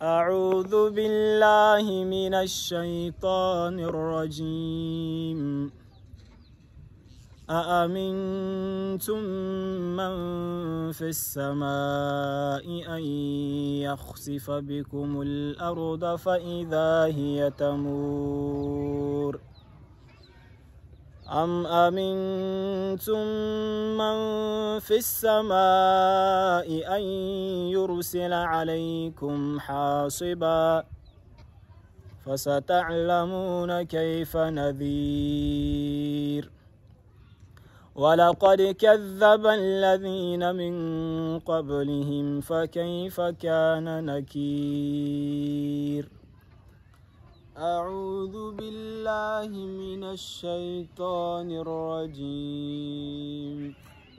أعوذ بالله من الشيطان الرجيم. أأمنتم من في السماء أن يخسف بكم الأرض فإذا هي تمور أم أمنتم من في السماء أن يرسل عليكم حاصبا فستعلمون كيف نذير. ولقد كذب الذين من قبلهم فكيف كان نكير. أعوذ بالله من الشيطان الرجيم.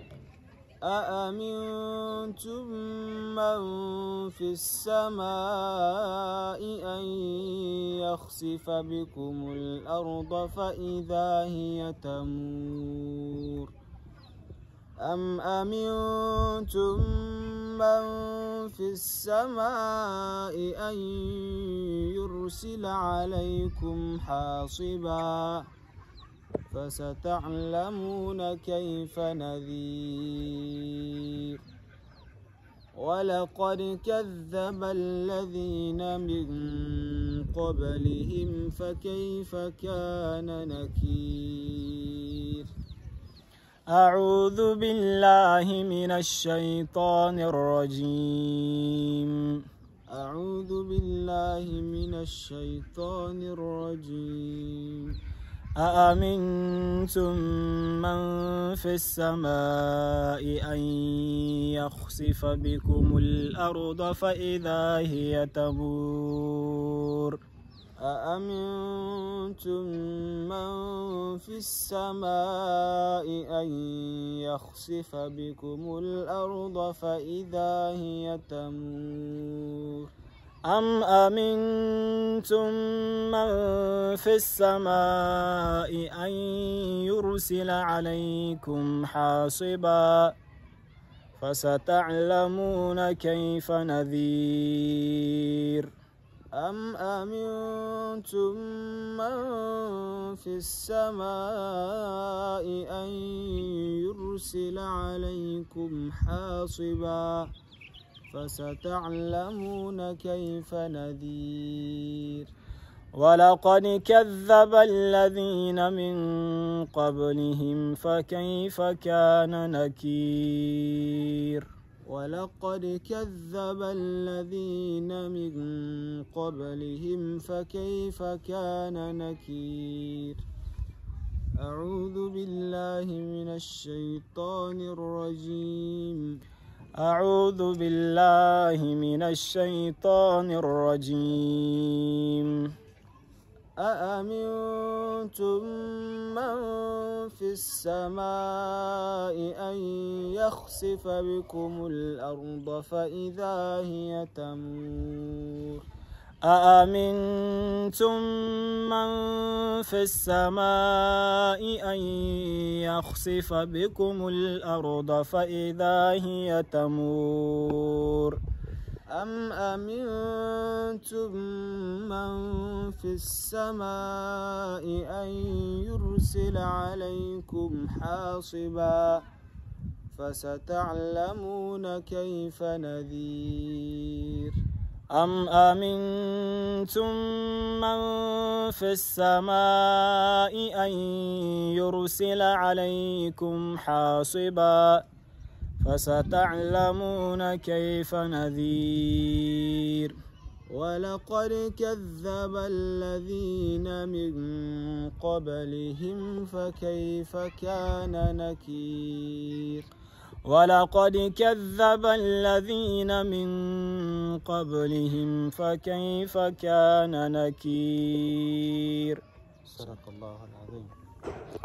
أأمنتم من في السماء أن يخسف بكم الأرض فإذا هي تمور أم أمنتم من في السماء أن يرسل عليكم حاصبا فستعلمون كيف نذير. ولقد كذب الذين من قبلهم فكيف كان نكير. أعوذ بالله من الشيطان الرجيم. أعوذ بالله من الشيطان الرجيم. أأمنتم من في السماء أن يخسف بكم الأرض فإذا هي تمور أأمنتم من في السماء أن يخسف بكم الأرض فإذا هي تمور أم أمنتم من في السماء أن يرسل عليكم حاصبا فستعلمون كيف نذير. أم أمنتم من في السماء أن يرسل عليكم حاصبا فستعلمون كيف نذير. ولقد كذب الذين من قبلهم فكيف كان نكير. ولقد كذب الذين من قبلهم فكيف كان نكير. أعوذ بالله من الشيطان الرجيم. أعوذ بالله من الشيطان الرجيم. أأمنتم من في السماء أن يخسف بكم الأرض فإذا هي تمور أأمنتم من في السماء أن يخسف بكم الأرض فإذا هي تمور أم أمنتم من في السماء أن يرسل عليكم حاصبا فستعلمون كيف نذير. أم أمنتم من في السماء أن يرسل عليكم حاصبا فستعلمون كيف نذير. ولقد كذب الذين من قبلهم فكيف كان نكير. ولقد كذب الذين من قبلهم فكيف كان نكير. صدق الله العظيم.